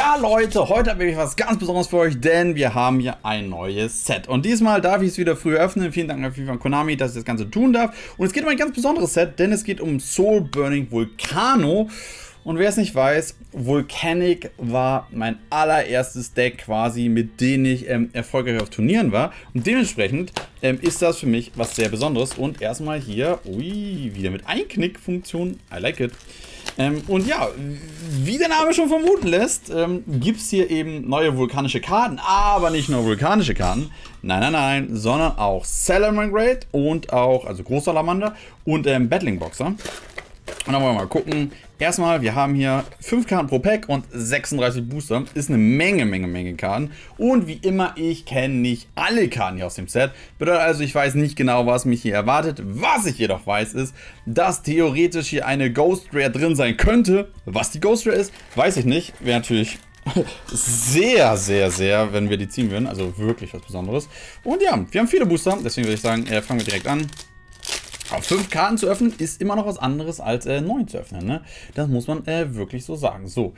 Ja Leute, heute habe ich was ganz Besonderes für euch, denn wir haben hier ein neues Set. Und diesmal darf ich es wieder früh öffnen. Vielen Dank an Konami, dass ich das Ganze tun darf. Und es geht um ein ganz besonderes Set, denn es geht um Soul Burning Volcano. Und wer es nicht weiß, Volcanic war mein allererstes Deck quasi, mit dem ich erfolgreich auf Turnieren war. Und dementsprechend ist das für mich was sehr Besonderes. Und erstmal hier, ui, wieder mit Einknickfunktion. I like it. Und ja, wie der Name schon vermuten lässt, gibt es hier eben neue vulkanische Karten. Aber nicht nur vulkanische Karten. Nein, nein, nein, sondern auch Salamangreat und auch, also Großsalamander und Battling Boxer. Und dann wollen wir mal gucken. Erstmal, wir haben hier 5 Karten pro Pack und 36 Booster. Ist eine Menge Karten. Und wie immer, ich kenne nicht alle Karten hier aus dem Set. Bedeutet also, ich weiß nicht genau, was mich hier erwartet. Was ich jedoch weiß, ist, dass theoretisch hier eine Ghost Rare drin sein könnte. Was die Ghost Rare ist, weiß ich nicht. Wäre natürlich sehr, wenn wir die ziehen würden. Also wirklich was Besonderes. Und ja, wir haben viele Booster. Deswegen würde ich sagen, fangen wir direkt an. Auf 5 Karten zu öffnen ist immer noch was anderes als 9 zu öffnen, ne? Das muss man wirklich so sagen. So.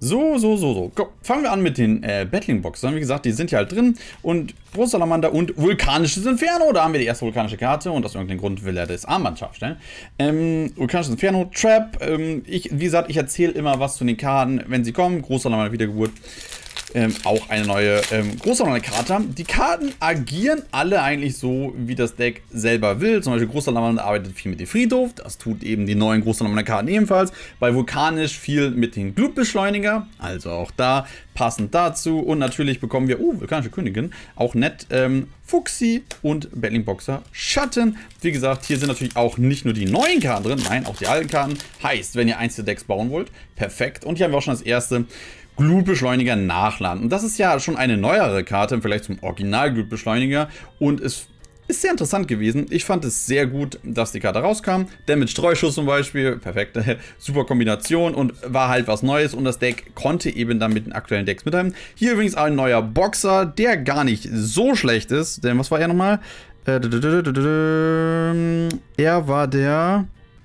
Komm, fangen wir an mit den Battling Boxern. Wie gesagt, die sind ja halt drin. Und Großsalamander und Vulkanisches Inferno. Da haben wir die erste vulkanische Karte. Und aus irgendeinem Grund will er das Armband scharf stellen. Vulkanisches Inferno, Trap. Wie gesagt, ich erzähle immer was zu den Karten, wenn sie kommen. Großsalamander Wiedergeburt. Auch eine neue Großsalamander-Karte. Die Karten agieren alle eigentlich so, wie das Deck selber will. Zum Beispiel Großsalamander arbeitet viel mit dem Friedhof. Das tut eben die neuen Großsalamander-Karten ebenfalls. Bei Vulkanisch viel mit dem Glutbeschleuniger. Also auch da passend dazu. Und natürlich bekommen wir, Vulkanische Königin, auch nett, Fuchsi und Battling Boxer Schatten. Wie gesagt, hier sind natürlich auch nicht nur die neuen Karten drin, nein, auch die alten Karten. Heißt, wenn ihr Einzeldecks bauen wollt, perfekt. Und hier haben wir auch schon das erste Glutbeschleuniger nachladen. Und das ist ja schon eine neuere Karte im Vergleich zum Original-Glutbeschleuniger. Und es ist sehr interessant gewesen. Ich fand es sehr gut, dass die Karte rauskam. Denn mit Streuschuss zum Beispiel, perfekte, super Kombination und war halt was Neues. Und das Deck konnte eben dann mit den aktuellen Decks mithalten. Hier übrigens ein neuer Boxer, der gar nicht so schlecht ist. Denn was war er nochmal? Er war der...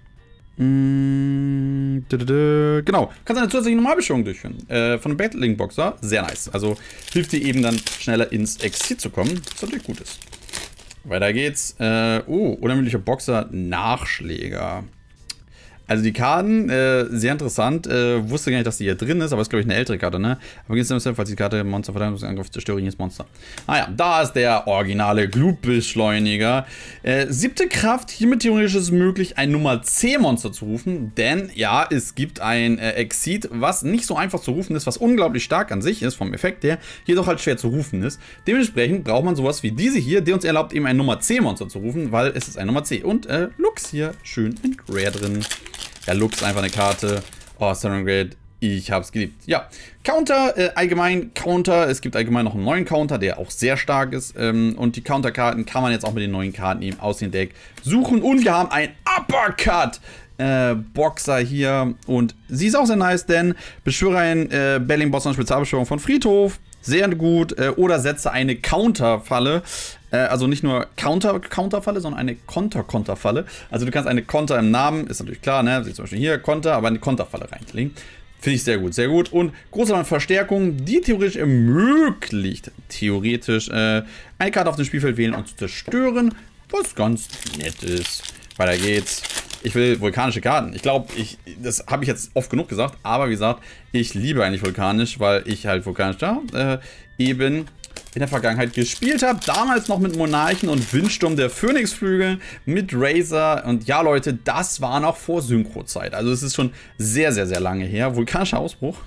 Genau, kann seine zusätzliche Normalbeschwörung durchführen. Von einem Battling Boxer, sehr nice. Also hilft dir eben dann schneller ins Exit zu kommen, was natürlich gut ist. Weiter geht's. Unermüdlicher Boxer, Nachschläger. Also die Karten, sehr interessant. Wusste gar nicht, dass die hier drin ist, aber ist, glaube ich, eine ältere Karte, ne? Aber geht es falls die Karte Monster Verteidigungsangriff zerstöre jedes Monster. Naja, da ist der originale Glutbeschleuniger. 7. Kraft, hiermit theoretisch ist es möglich, ein Nummer 10 Monster zu rufen, denn ja, es gibt ein Exit, was nicht so einfach zu rufen ist, was unglaublich stark an sich ist, vom Effekt her, jedoch halt schwer zu rufen ist. Dementsprechend braucht man sowas wie diese hier, die uns erlaubt, eben ein Nummer 10 Monster zu rufen, weil es ist ein Nummer 10. Und Lux hier schön in Rare drin. Ja, Lux einfach eine Karte. Oh, Salamangreat, ich hab's geliebt. Ja, Counter, allgemein Counter. Es gibt allgemein noch einen neuen Counter, der auch sehr stark ist. Und die Counterkarten kann man jetzt auch mit den neuen Karten eben aus dem Deck suchen. Und wir haben ein Uppercut Boxer hier. Und sie ist auch sehr nice, denn beschwöre einen Battling Boxer und Spezialbeschwörung von Friedhof. Sehr gut. Oder setze eine Counterfalle. Also nicht nur Counterfalle, sondern eine Konterfalle. Also du kannst eine Konter im Namen, ist natürlich klar, ne? Wie zum Beispiel hier Konter, aber eine Konterfalle reinlegen. Finde ich sehr gut, sehr gut. Und große Verstärkung, die theoretisch ermöglicht, eine Karte auf dem Spielfeld wählen und zu zerstören, was ganz nett ist. Weiter geht's. Ich will vulkanische Karten. Ich glaube, das habe ich jetzt oft genug gesagt, aber wie gesagt, ich liebe eigentlich vulkanisch, weil ich halt vulkanisch da eben in der Vergangenheit gespielt habe. Damals noch mit Monarchen und Windsturm der Phönixflügel, mit Razor. Und ja, Leute, das war noch vor Synchrozeit. Also es ist schon sehr lange her. Vulkanischer Ausbruch.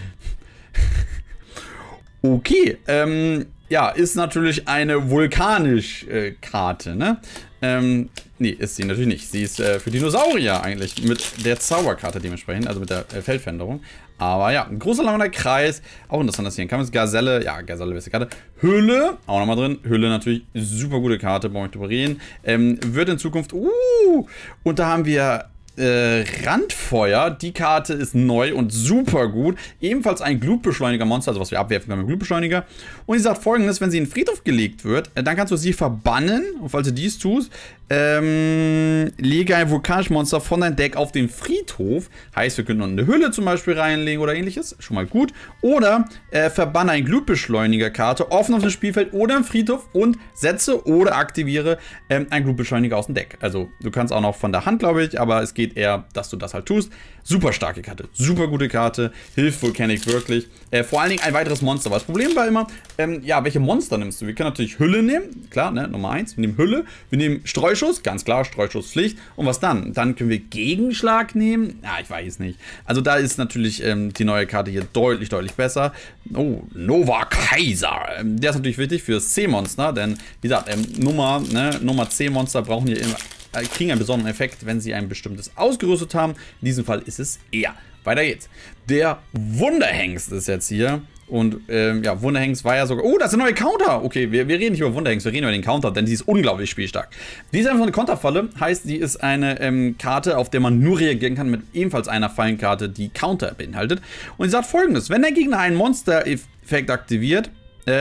Okay, ja, ist natürlich eine vulkanisch Karte, ne? Nee, ist sie natürlich nicht. Sie ist für Dinosaurier eigentlich mit der Zauberkarte dementsprechend, also mit der Feldveränderung. Aber ja, ein großer langer Kreis. Auch interessant, dass hier ein Kampf ist. Gazelle, ja, Gazelle, beste Karte. Hülle, auch nochmal drin. Hülle natürlich, super gute Karte, brauche ich drüber reden. Wird in Zukunft, und da haben wir Randfeuer, die Karte ist neu und super gut. Ebenfalls ein Glutbeschleuniger-Monster, also was wir abwerfen können mit Glutbeschleuniger. Und sie sagt Folgendes: Wenn sie in den Friedhof gelegt wird, dann kannst du sie verbannen. Und falls du dies tust, Lege ein vulkanisches Monster von deinem Deck auf den Friedhof. Heißt, wir können noch eine Hülle zum Beispiel reinlegen oder ähnliches. Schon mal gut. Oder verbanne eine Glutbeschleuniger-Karte offen auf dem Spielfeld oder im Friedhof und setze oder aktiviere einen Glutbeschleuniger aus dem Deck. Also du kannst auch noch von der Hand, glaube ich, aber es geht eher, dass du das halt tust. Super starke Karte, super gute Karte, hilft Volcanic wirklich. Vor allen Dingen ein weiteres Monster. Aber das Problem war immer, ja, welche Monster nimmst du? Wir können natürlich Hülle nehmen, klar, ne, Nummer 1. Wir nehmen Hülle, wir nehmen Streuschuss, ganz klar, Streuschuss-Pflicht. Und was dann? Dann können wir Gegenschlag nehmen? Ja, ich weiß nicht. Also da ist natürlich die neue Karte hier deutlich, deutlich besser. Oh, Nova Kaiser. Der ist natürlich wichtig für C-Monster, denn wie gesagt, Nummer C-Monster brauchen hier immer, kriegen einen besonderen Effekt, wenn sie ein bestimmtes ausgerüstet haben. In diesem Fall ist es er. Weiter geht's. Der Wunderhengst ist jetzt hier. Und ja, Wunderhengst war ja sogar... Oh, das ist ein neuer Counter! Okay, wir reden nicht über Wunderhengst, wir reden über den Counter, denn die ist unglaublich spielstark. Die ist einfach eine Konterfalle, heißt, die ist eine Karte, auf der man nur reagieren kann mit ebenfalls einer Fallenkarte, die Counter beinhaltet. Und sie sagt Folgendes: Wenn der Gegner einen Monster-Effekt aktiviert,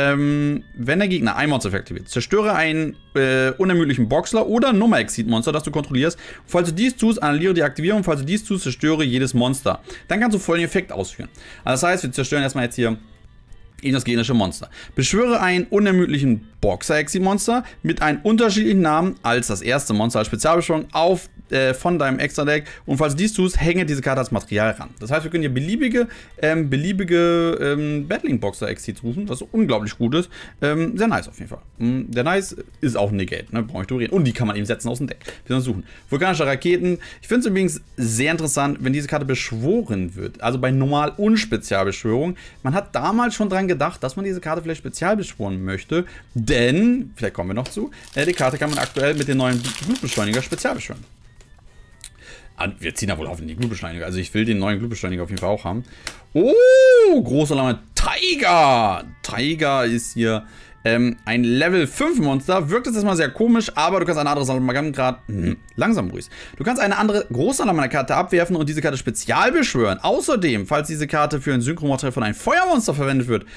zerstöre einen unermüdlichen Boxler oder Nummer-Exceed-Monster, das du kontrollierst. Falls du dies tust, annulliere die Aktivierung. Falls du dies tust, zerstöre jedes Monster. Dann kannst du folgenden Effekt ausführen. Also das heißt, wir zerstören erstmal jetzt hier das gegnerische Monster. Beschwöre einen unermüdlichen Boxer-Exceed-Monster mit einem unterschiedlichen Namen als das erste Monster als Spezialbeschwörung von deinem Extra-Deck. Und falls du dies tust, hänge diese Karte als Material ran. Das heißt, wir können hier beliebige Battling-Boxer-Exceeds rufen, was unglaublich gut ist. Sehr nice auf jeden Fall. Der Nice ist auch ein Negate, ne? Brauche ich drüber reden. Und die kann man eben setzen aus dem Deck. Wir suchen. Vulkanische Raketen. Ich finde es übrigens sehr interessant, wenn diese Karte beschworen wird. Also bei Normal- und Spezialbeschwörung. Man hat damals schon dran gedacht, dass man diese Karte vielleicht spezial beschworen möchte. Denn, vielleicht kommen wir noch zu, die Karte kann man aktuell mit dem neuen Glutbeschleuniger spezial beschwören. Wir ziehen da wohl auf den Glutbeschleuniger. Also ich will den neuen Glutbeschleuniger auf jeden Fall auch haben. Oh, großer Name. Tiger. Tiger ist hier ein Level 5 Monster. Wirkt jetzt erstmal sehr komisch, aber du kannst eine andere Salamander-Karte... langsam, Maurice. Du kannst eine andere große Salamander-Karte abwerfen und diese Karte spezial beschwören. Außerdem, falls diese Karte für ein Synchromaterial von einem Feuermonster verwendet wird,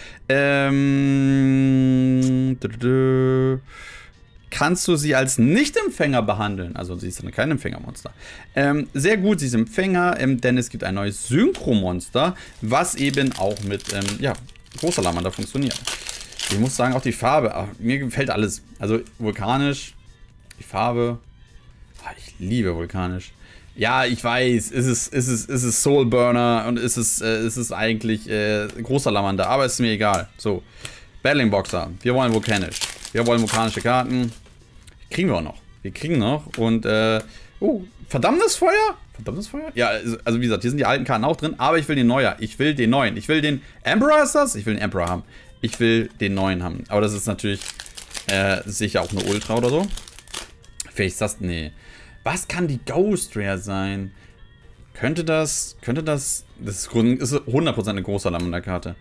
kannst du sie als Nicht-Empfänger behandeln. Also sie ist dann kein Empfängermonster. Sehr gut, sie ist Empfänger, denn es gibt ein neues Synchromonster, was eben auch mit Großsalamander funktioniert. Ich muss sagen, auch die Farbe, mir gefällt alles. Also vulkanisch, die Farbe, ich liebe vulkanisch. Ja, ich weiß, es ist Soulburner und es ist eigentlich Großsalamander, aber es ist mir egal. So, Battling Boxer, wir wollen vulkanisch. Wir wollen vulkanische Karten. Kriegen wir auch noch. Wir kriegen noch. Und, verdammtes Feuer? Verdammtes Feuer? Ja, also wie gesagt, hier sind die alten Karten auch drin, aber ich will den neuen. Ich will den neuen. Ich will den Emperor, ist das? Ich will den Emperor haben. Ich will den neuen haben. Aber das ist natürlich sicher auch eine Ultra oder so. Vielleicht ist das... Nee. Was kann die Ghost Rare sein? Könnte das... Das ist 100% eine große Salamander-Karte.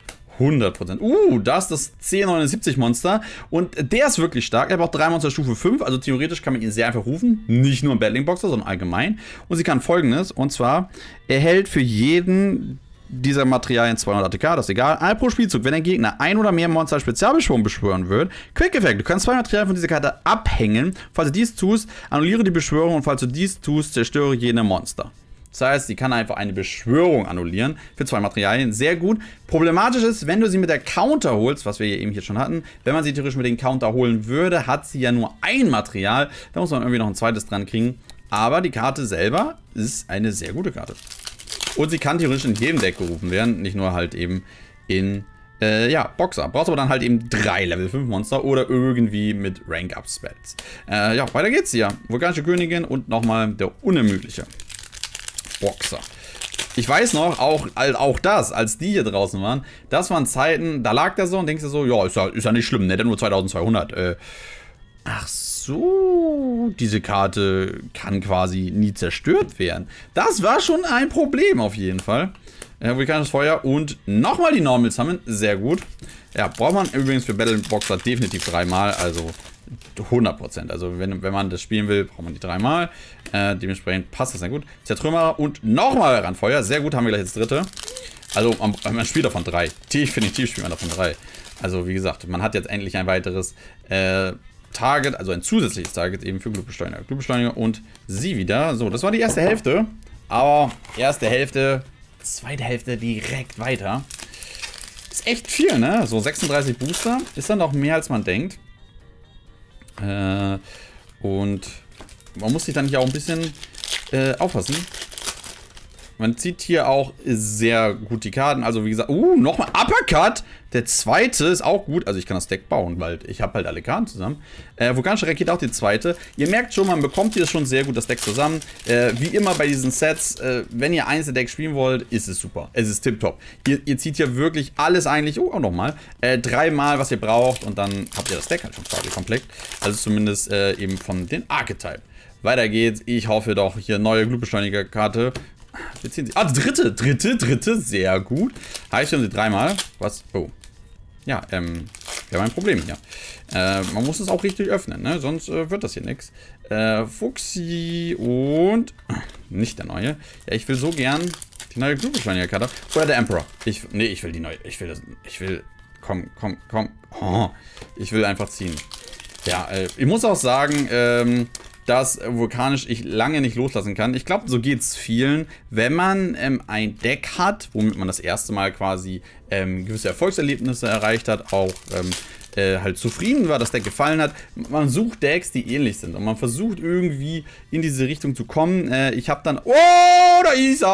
100%. Das ist das C79-Monster. Und der ist wirklich stark. Er braucht 3 Monster Stufe 5. Also theoretisch kann man ihn sehr einfach rufen. Nicht nur im Battling Boxer, sondern allgemein. Und sie kann Folgendes. Und zwar, er hält für jeden dieser Materialien 200 ATK. Das ist egal. Ein pro Spielzug, wenn der Gegner ein oder mehr Monster als Spezialbeschwörung beschwören wird. Quick-Effekt. Du kannst 2 Materialien von dieser Karte abhängen. Falls du dies tust, annulliere die Beschwörung. Und falls du dies tust, zerstöre jene Monster. Das heißt, sie kann einfach eine Beschwörung annullieren für 2 Materialien. Sehr gut. Problematisch ist, wenn du sie mit der Counter holst, was wir eben hier schon hatten, wenn man sie theoretisch mit dem Counter holen würde, hat sie ja nur ein Material. Da muss man irgendwie noch ein zweites dran kriegen. Aber die Karte selber ist eine sehr gute Karte. Und sie kann theoretisch in jedem Deck gerufen werden, nicht nur halt eben in Boxer. Brauchst aber dann halt eben 3 Level 5 Monster oder irgendwie mit Rank-Up-Spells. Weiter geht's hier. Vulkanische Königin und nochmal der unermüdliche Boxer. Ich weiß noch, auch das, als die hier draußen waren, das waren Zeiten, da lag der so und denkst du so, ja, ist ja nicht schlimm, ne, der nur 2200. Ach so, diese Karte kann quasi nie zerstört werden. Das war schon ein Problem auf jeden Fall. Vulkanisches Feuer und nochmal die Normal Summon, sehr gut. Ja, braucht man übrigens für Battle Boxer definitiv 3-mal, also 100%. Also wenn man das spielen will, braucht man die 3-mal. Dementsprechend passt das sehr gut. Zertrümmerer und nochmal Randfeuer. Sehr gut, haben wir gleich das dritte. Also man spielt davon 3. Definitiv spielt man davon 3. Also wie gesagt, man hat jetzt endlich ein weiteres Target, also ein zusätzliches Target eben für Glutbeschleuniger. Glutbeschleuniger und sie wieder. So, das war die erste Hälfte. Aber erste Hälfte, zweite Hälfte direkt weiter. Ist echt viel, ne? So 36 Booster ist dann noch mehr, als man denkt. Und man muss sich dann hier auch ein bisschen aufpassen. Man zieht hier auch sehr gut die Karten. Also wie gesagt, nochmal Uppercut. Der zweite ist auch gut. Also ich kann das Deck bauen, weil ich habe halt alle Karten zusammen. Vulkanische Rakete auch die zweite. Ihr merkt schon, man bekommt hier schon sehr gut das Deck zusammen. Wie immer bei diesen Sets, wenn ihr Einzeldeck spielen wollt, ist es super. Es ist tipptopp. Ihr zieht hier wirklich alles eigentlich, auch nochmal, dreimal, was ihr braucht. Und dann habt ihr das Deck halt schon quasi komplett. Also zumindest eben von den Archetype. Weiter geht's. Ich hoffe doch hier neue Glutbeschleuniger-Karte. Wir ziehen sie. Ah, dritte, sehr gut. Heißt, wir haben sie dreimal. Was? Oh. Ja, wir haben ein Problem hier. Man muss es auch richtig öffnen, ne? Sonst wird das hier nichts. Fuchsi und nicht der neue. Ja, ich will so gern die neue Glutbeschleuniger-Karte. Oder der Emperor. Nee, ich will die neue. Komm. Oh, ich will einfach ziehen. Ja, ich muss auch sagen, dass Vulkanisch ich lange nicht loslassen kann. Ich glaube, so geht es vielen. Wenn man ein Deck hat, womit man das erste Mal quasi gewisse Erfolgserlebnisse erreicht hat, auch halt zufrieden war, das Deck gefallen hat. Man sucht Decks, die ähnlich sind und man versucht irgendwie in diese Richtung zu kommen. Ich habe dann, da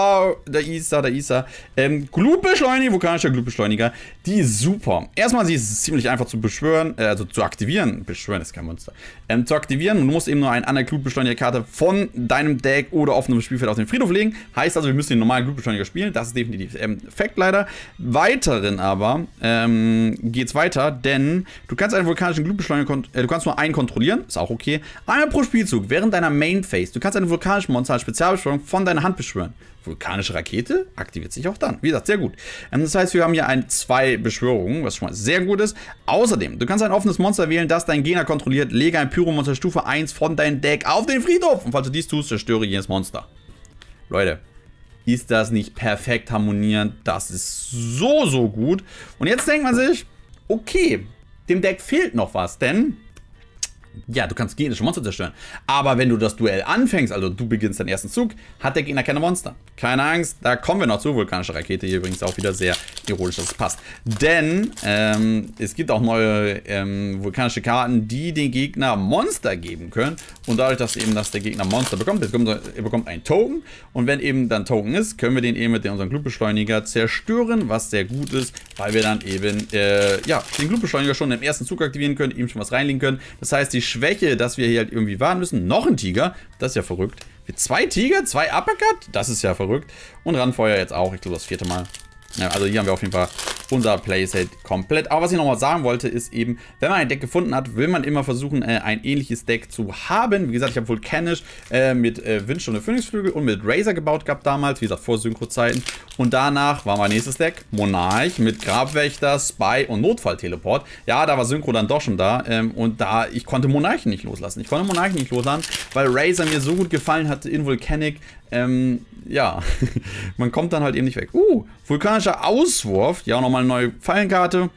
ist er. Glutbeschleuniger, vulkanischer Glutbeschleuniger, die ist super. Erstmal, sie ist ziemlich einfach zu beschwören, also zu aktivieren. Beschwören ist kein Monster. Zu aktivieren, du musst eben nur eine andere Glutbeschleuniger-Karte von deinem Deck oder auf einem Spielfeld auf den Friedhof legen. Heißt also, wir müssen den normalen Glutbeschleuniger spielen. Das ist definitiv Fakt leider. Weiteren aber geht's weiter, denn du kannst einen vulkanischen Glutbeschleuniger, du kannst nur einen kontrollieren, ist auch okay. Einmal pro Spielzug, während deiner Main Phase, du kannst einen vulkanischen Monster als Spezialbeschwörung von deiner Hand beschwören. Vulkanische Rakete aktiviert sich auch dann. Wie gesagt, sehr gut. Das heißt, wir haben hier zwei Beschwörungen, was schon mal sehr gut ist. Außerdem, du kannst ein offenes Monster wählen, das deinen Gegner kontrolliert. Lege ein Pyromonster Stufe 1 von deinem Deck auf den Friedhof. Und falls du dies tust, zerstöre jenes Monster. Leute, ist das nicht perfekt harmonierend? Das ist so gut. Und jetzt denkt man sich, okay, dem Deck fehlt noch was, denn ja, du kannst gegnerische Monster zerstören. Aber wenn du das Duell anfängst, also du beginnst deinen ersten Zug, hat der Gegner keine Monster. Keine Angst, da kommen wir noch zu. Vulkanische Rakete hier übrigens auch wieder sehr ironisch, dass es passt. Denn es gibt auch neue vulkanische Karten, die den Gegner Monster geben können. Und dadurch, dass eben der Gegner Monster bekommt, er bekommt einen Token. Und wenn eben dann Token ist, können wir den eben mit unserem Glutbeschleuniger zerstören, was sehr gut ist, weil wir dann eben den Glutbeschleuniger schon im ersten Zug aktivieren können, ihm schon was reinlegen können. Das heißt, die Schwäche, dass wir hier halt irgendwie warten müssen, noch ein Tiger, das ist ja verrückt. Wir 2 Tiger, 2 Uppercut, das ist ja verrückt. Und Randfeuer jetzt auch, ich glaube das 4. Mal. Ja, also hier haben wir auf jeden Fall unser Playset komplett. Aber was ich nochmal sagen wollte, ist eben, wenn man ein Deck gefunden hat, will man immer versuchen, ein ähnliches Deck zu haben. Wie gesagt, ich habe Vulkanisch mit Windstunde Phönixflügel und mit Razor gebaut gehabt damals, wie gesagt, vor Synchro-Zeiten. Und danach war mein nächstes Deck Monarch mit Grabwächter, Spy und Notfallteleport. Ja, da war Synchro dann doch schon da. Und ich konnte Monarchen nicht loslassen. Ich konnte Monarchen nicht loslassen, weil Razor mir so gut gefallen hatte in Volcanic. Ja, man kommt dann halt eben nicht weg. Vulkanischer Auswurf. Ja, auch nochmal eine neue Fallenkarte.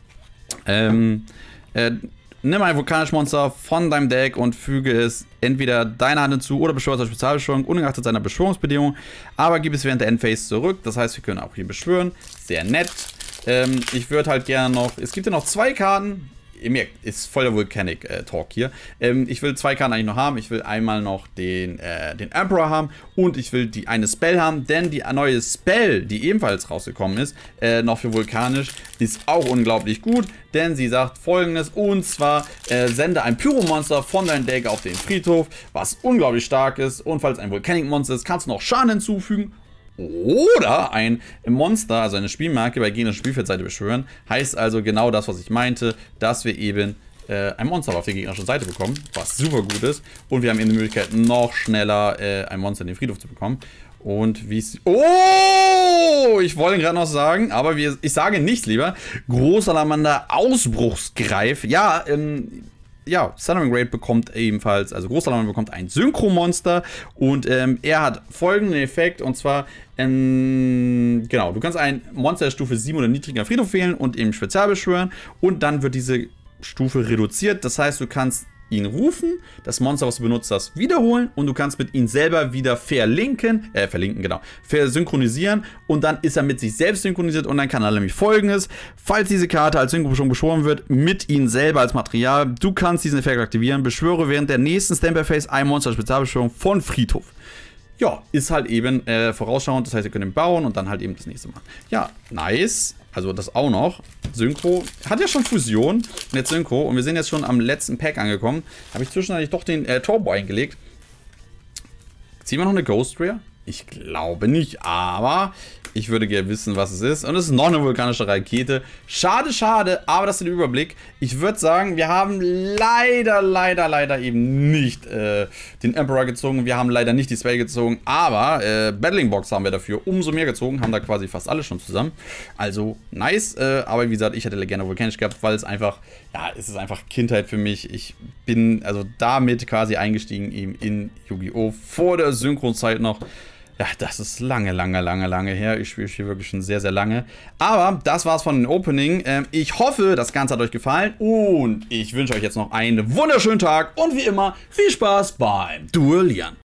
Nimm ein vulkanisches Monster von deinem Deck und füge es entweder deiner Hand hinzu oder beschwöre es als Spezialbeschwörung, ungeachtet seiner Beschwörungsbedingung. Aber gib es während der Endphase zurück. Das heißt, wir können auch hier beschwören. Sehr nett. Ich würde halt gerne noch... Es gibt ja noch 2 Karten. Ihr merkt, ist voll der Volcanic-Talk hier. Ich will 2 Karten eigentlich noch haben. Ich will einmal noch den Emperor haben und ich will eine Spell haben, denn die neue Spell, die ebenfalls rausgekommen ist, noch für Vulkanisch, ist auch unglaublich gut, denn sie sagt Folgendes, und zwar sende ein Pyromonster von deinem Deck auf den Friedhof, was unglaublich stark ist, und falls ein Volcanic-Monster ist, kannst du noch Schaden hinzufügen. Oder ein Monster, also eine Spielmarke bei gegnerischen Spielfeldseite beschwören. Heißt also genau das, was ich meinte, dass wir eben ein Monster auf der gegnerischen Seite bekommen, was super gut ist. Und wir haben eben die Möglichkeit, noch schneller ein Monster in den Friedhof zu bekommen. Und wie es... Oh! Ich wollte gerade noch sagen, aber ich sage nichts lieber. Großsalamander Ausbruchsgreif. Ja, Thundering Great bekommt ebenfalls, also Großsalamander bekommt ein Synchro-Monster und er hat folgenden Effekt, und zwar, genau, du kannst ein Monster der Stufe 7 oder niedriger Friedhof wählen und eben spezial beschwören und dann wird diese Stufe reduziert, das heißt, du kannst ihn rufen, das Monster, was du benutzt hast, wiederholen und du kannst mit ihm selber wieder verlinken, genau, versynchronisieren und dann ist er mit sich selbst synchronisiert und dann kann er nämlich Folgendes, falls diese Karte als Synchro schon beschworen wird, mit ihm selber als Material, du kannst diesen Effekt aktivieren, beschwöre während der nächsten Standby-Phase ein Monster Spezialbeschwörung von Friedhof. Ja, ist halt eben vorausschauend, das heißt, ihr könnt ihn bauen und dann halt eben das nächste Mal. Ja, nice. Also das auch noch. Synchro hat ja schon Fusion und jetzt Synchro und wir sind jetzt schon am letzten Pack angekommen. Habe ich zwischendurch doch den Turbo eingelegt. Ziehen wir noch eine Ghost Rare? Ich glaube nicht, aber ich würde gerne wissen, was es ist. Und es ist noch eine vulkanische Rakete. Schade, schade, aber das ist der Überblick. Ich würde sagen, wir haben leider eben nicht den Emperor gezogen. Wir haben leider nicht die Spell gezogen, aber Battling Box haben wir dafür umso mehr gezogen. Haben da quasi fast alle schon zusammen. Also nice, aber wie gesagt, ich hätte gerne vulkanisch gehabt, weil es einfach, ja, es ist einfach Kindheit für mich. Ich bin also damit quasi eingestiegen eben in Yu-Gi-Oh! Vor der Synchronzeit noch. Ja, das ist lange her. Ich spiele hier wirklich schon sehr lange. Aber das war's von den Opening. Ich hoffe, das Ganze hat euch gefallen. Und ich wünsche euch jetzt noch einen wunderschönen Tag. Und wie immer, viel Spaß beim Duellieren.